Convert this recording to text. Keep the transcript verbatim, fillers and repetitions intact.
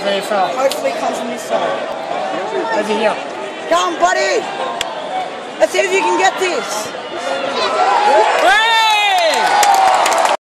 V F L. Hopefully it comes from this side. Over here. Come on, buddy! Let's see if you can get this.